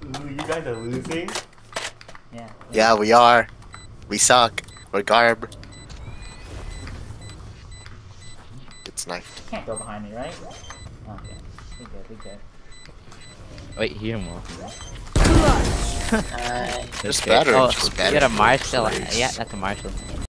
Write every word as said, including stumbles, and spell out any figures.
Ooh, you guys are losing? Yeah. Yeah, we are. We suck. We're garb. It's knifed. Can't go behind me, right? Okay. We good, we good. Wait, hear him well. Uh, Just Okay. better. Oh, Just you better. got a Marshall. Please. Yeah, that's a Marshall.